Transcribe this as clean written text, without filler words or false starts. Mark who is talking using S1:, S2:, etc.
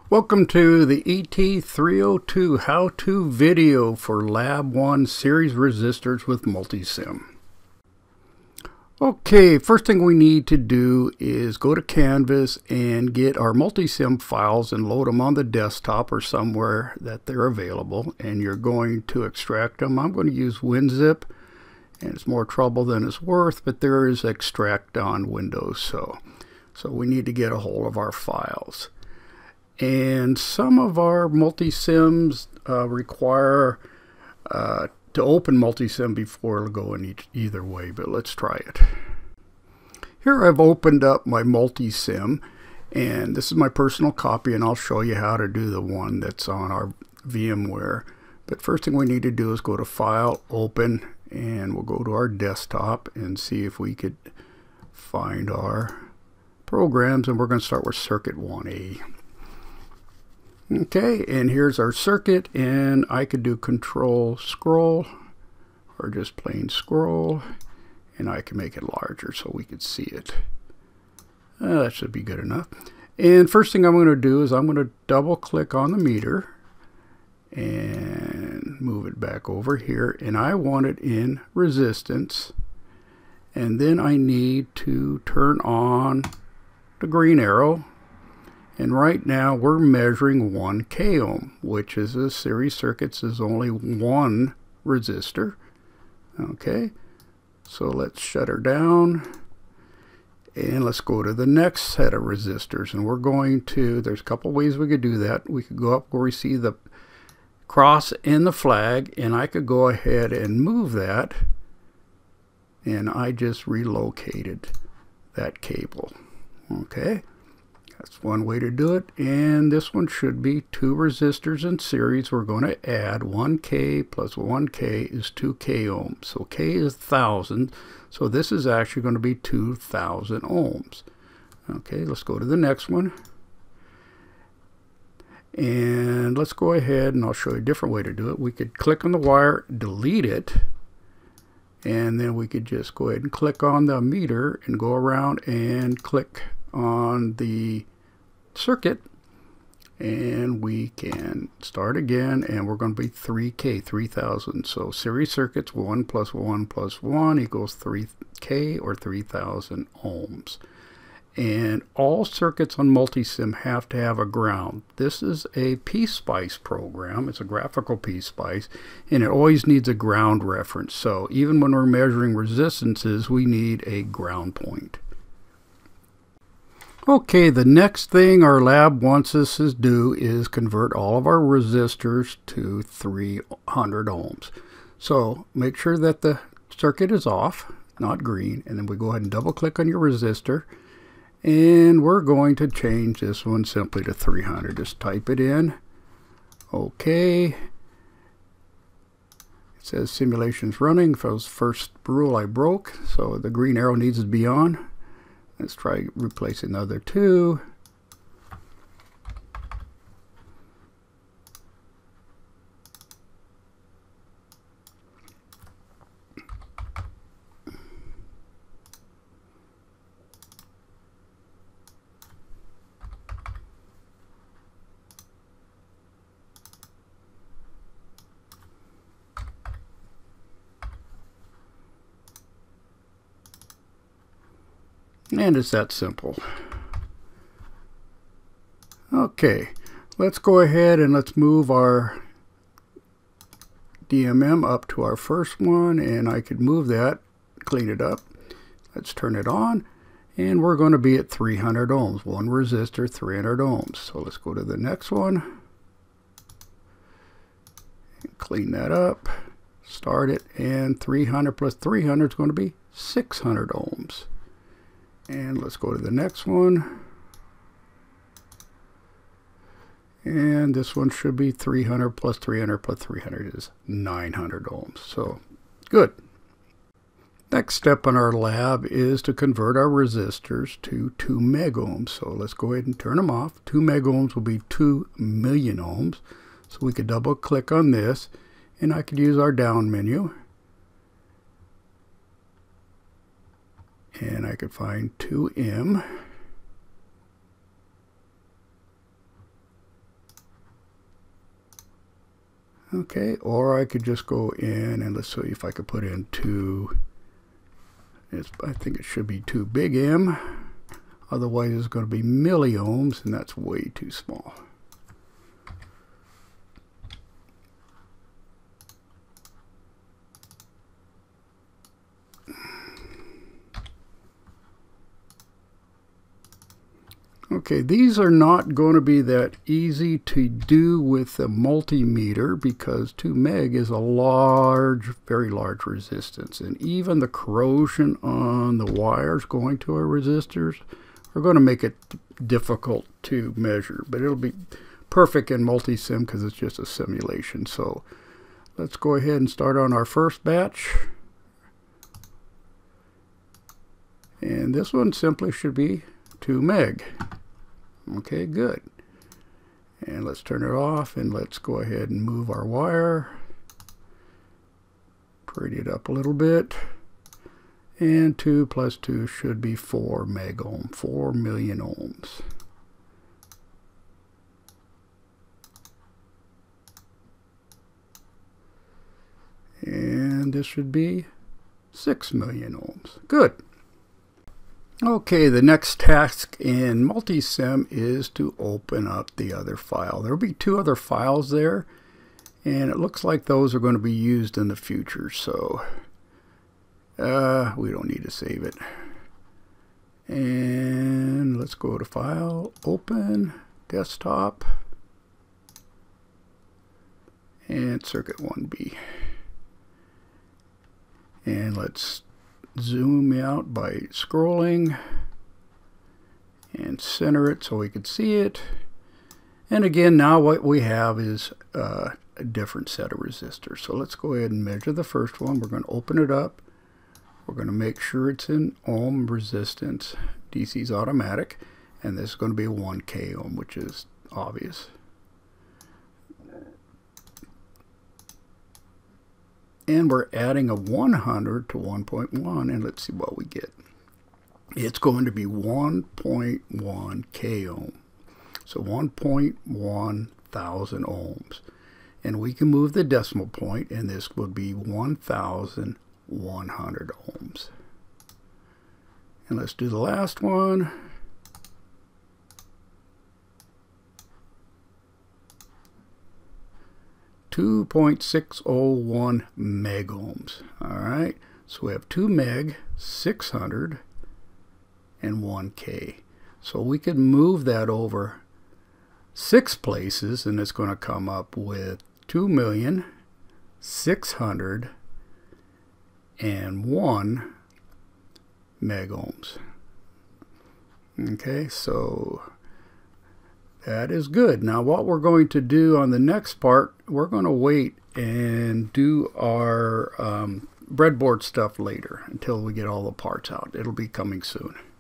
S1: Welcome to the ET302 how-to video for Lab 1 series resistors with Multisim. Okay, first thing we need to do is go to Canvas and get our Multisim files and load them on the desktop or somewhere that they're available, and you're going to extract them. I'm going to use WinZip, and it's more trouble than it's worth, but there is extract on Windows, so we need to get a hold of our files. And some of our multisims require to open multisim before it'll go in either way, but let's try it. Here I've opened up my multisim, and this is my personal copy, and I'll show you how to do the one that's on our VMware. But first thing we need to do is go to File, Open, and we'll go to our desktop and see if we could find our programs, and we're going to start with Circuit 1A. Okay, and here's our circuit, and I could do Control Scroll or just plain scroll, and I can make it larger so we could see it. That should be good enough. And first thing I'm going to do is I'm going to double click on the meter and move it back over here, and I want it in resistance, and then I need to turn on the green arrow. And right now we're measuring 1 k ohm, which is a series circuits is only one resistor. Okay, so let's shut her down and let's go to the next set of resistors, and we're going to, there's a couple ways we could do that. We could go up where we see the cross and the flag, and I could go ahead and move that, and I just relocated that cable. Okay, that's one way to do it, and this one should be 2 resistors in series. We're going to add 1K plus 1K is 2K ohms. So K is 1,000, so this is actually going to be 2,000 ohms. Okay, let's go to the next one. And let's go ahead and I'll show you a different way to do it. We could click on the wire, delete it, and then we could just go ahead and click on the meter and go around and click on the circuit, and we can start again, and we're going to be 3K, 3,000. So series circuits 1 plus 1 plus 1 equals 3K or 3,000 ohms. And all circuits on Multisim have to have a ground. This is a PSpice program. It's a graphical PSpice, and it always needs a ground reference. So even when we're measuring resistances, we need a ground point. Okay, the next thing our lab wants us to do is convert all of our resistors to 300 ohms. So make sure that the circuit is off, not green, and then we go ahead and double click on your resistor, and we're going to change this one simply to 300. Just type it in. Okay. It says simulation's running. If it was first rule I broke, so the green arrow needs to be on. Let's try replacing the other 2. And it's that simple. Okay, let's go ahead and let's move our DMM up to our first one, and I could move that, clean it up. Let's turn it on, and we're going to be at 300 ohms. One resistor, 300 ohms. So let's go to the next one. Clean that up, start it, and 300 plus 300 is going to be 600 ohms. And let's go to the next one. And this one should be 300 plus 300 plus 300 is 900 ohms. So, good. Next step in our lab is to convert our resistors to 2 megohms. So let's go ahead and turn them off. 2 megohms will be 2 million ohms. So we could double click on this, and I could use our down menu. And I could find 2M. Okay, or I could just go in and let's see if I could put in 2. I think it should be 2 big M. Otherwise it's going to be milliohms, and that's way too small. Okay, these are not going to be that easy to do with a multimeter because 2 meg is a large, very large resistance. And even the corrosion on the wires going to our resistors are going to make it difficult to measure. But it'll be perfect in multisim because it's just a simulation. So let's go ahead and start on our first batch. And this one simply should be 2 meg. Okay, good. And let's turn it off and let's go ahead and move our wire. Pretty it up a little bit. And 2 plus 2 should be 4 meg ohm, 4 million ohms. And this should be 6 million ohms. Good. Okay, the next task in Multisim is to open up the other file. There will be 2 other files there, and it looks like those are going to be used in the future, so we don't need to save it. And let's go to File, Open, Desktop, and Circuit 1B. And let's zoom out by scrolling and center it so we can see it. And again, now what we have is a different set of resistors. So let's go ahead and measure the first one. We're going to open it up. We're going to make sure it's in ohm resistance. DC is automatic. And this is going to be 1K ohm, which is obvious. And we're adding a 100 to 1.1, and let's see what we get. It's going to be 1.1 K ohm. So 1.1 thousand ohms. And we can move the decimal point, and this would be 1,100 ohms. And let's do the last one. .601 meg ohms. All right, so we have 2 meg, 600, and 1K. So we could move that over 6 places, and it's going to come up with 2,601 meg ohms. Okay, so that is good. Now what we're going to do on the next part, we're going to wait and do our breadboard stuff later until we get all the parts out. It'll be coming soon.